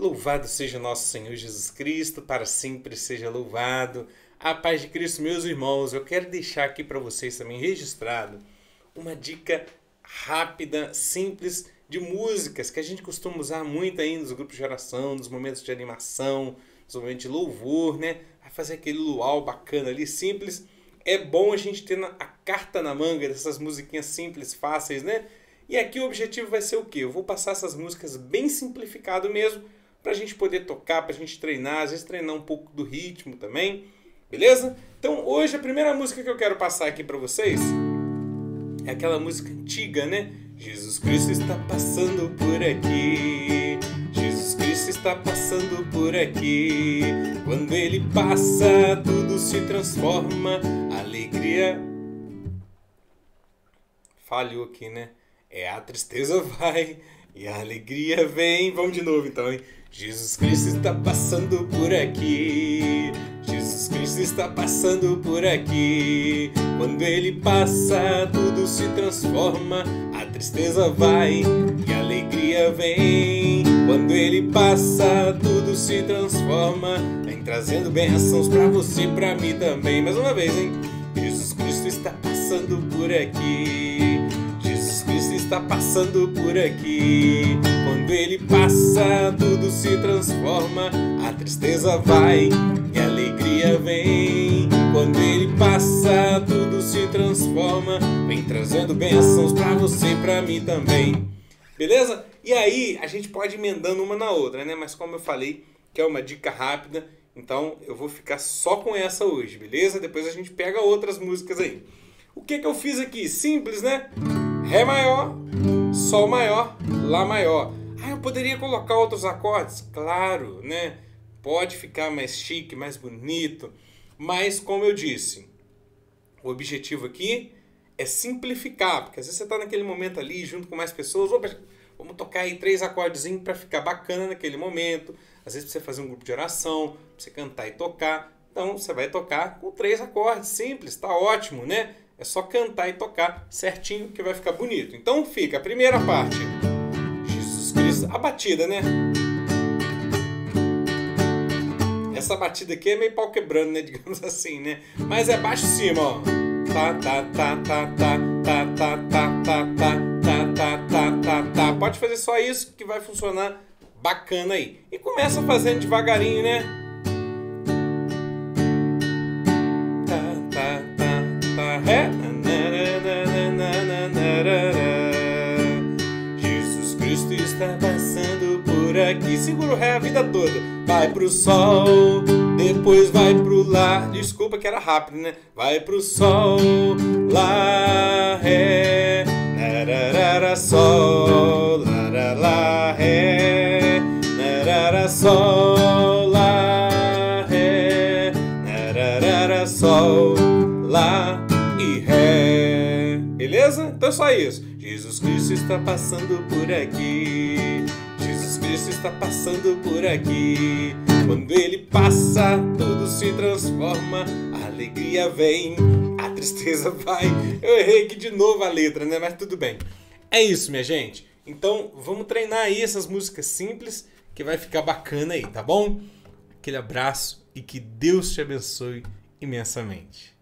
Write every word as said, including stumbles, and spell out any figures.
Louvado seja nosso Senhor Jesus Cristo, para sempre seja louvado. A paz de Cristo, meus irmãos, eu quero deixar aqui para vocês também registrado uma dica rápida, simples, de músicas que a gente costuma usar muito aí nos grupos de oração, nos momentos de animação, nos momentos de louvor, né? Vai fazer aquele luau bacana ali, simples. É bom a gente ter a carta na manga dessas musiquinhas simples, fáceis, né? E aqui o objetivo vai ser o quê? Eu vou passar essas músicas bem simplificado mesmo, para a gente poder tocar, para a gente treinar, às vezes treinar um pouco do ritmo também, beleza? Então hoje a primeira música que eu quero passar aqui para vocês é aquela música antiga, né? Jesus Cristo está passando por aqui, Jesus Cristo está passando por aqui. Quando Ele passa, tudo se transforma, alegria... Falhou aqui, né? É, a tristeza vai e a alegria vem. Vamos de novo então, hein? Jesus Cristo está passando por aqui, Jesus Cristo está passando por aqui. Quando Ele passa, tudo se transforma, a tristeza vai e a alegria vem. Quando Ele passa, tudo se transforma, vem trazendo bênçãos pra você e pra mim também. Mais uma vez, hein? Jesus Cristo está passando por aqui, Jesus Cristo está passando por aqui. Quando Ele passa, tudo se transforma, a tristeza vai e a alegria vem. Quando Ele passa, tudo se transforma, vem trazendo bênçãos pra você e pra mim também. Beleza? E aí, a gente pode ir emendando uma na outra, né? Mas como eu falei, que é uma dica rápida, então eu vou ficar só com essa hoje, beleza? Depois a gente pega outras músicas aí. O que que eu fiz aqui? Simples, né? Ré maior, Sol maior, Lá maior. Ah, eu poderia colocar outros acordes? Claro, né? Pode ficar mais chique, mais bonito. Mas, como eu disse, o objetivo aqui é simplificar. Porque às vezes você está naquele momento ali, junto com mais pessoas. Opa, vamos tocar aí três acordezinhos para ficar bacana naquele momento. Às vezes pra você fazer um grupo de oração, pra você cantar e tocar. Então, você vai tocar com três acordes, simples, tá ótimo, né? É só cantar e tocar certinho que vai ficar bonito. Então fica a primeira parte. Jesus Cristo. A batida, né? Essa batida aqui é meio pau quebrando, né? Digamos assim, né? Mas é baixo e cima, ó. Tá, tá, tá, tá, tá, tá, tá, tá, tá, tá, tá, tá, tá, tá, tá. Pode fazer só isso que vai funcionar bacana aí. E começa fazendo devagarinho, né? Ré. Jesus Cristo está passando por aqui. Segura o Ré a vida toda. Vai pro Sol, depois vai pro Lá. Desculpa que era rápido, né? Vai pro Sol, Lá, Ré, nararara, Sol, larará, Ré, narará, Sol, Lá, Ré, nararara, Sol, Lá e Ré. Beleza? Então é só isso. Jesus Cristo está passando por aqui, Jesus Cristo está passando por aqui. Quando Ele passa, tudo se transforma, a alegria vem, a tristeza vai. Eu errei aqui de novo a letra, né? Mas tudo bem. É isso, minha gente. Então vamos treinar aí essas músicas simples que vai ficar bacana aí, tá bom? Aquele abraço e que Deus te abençoe imensamente.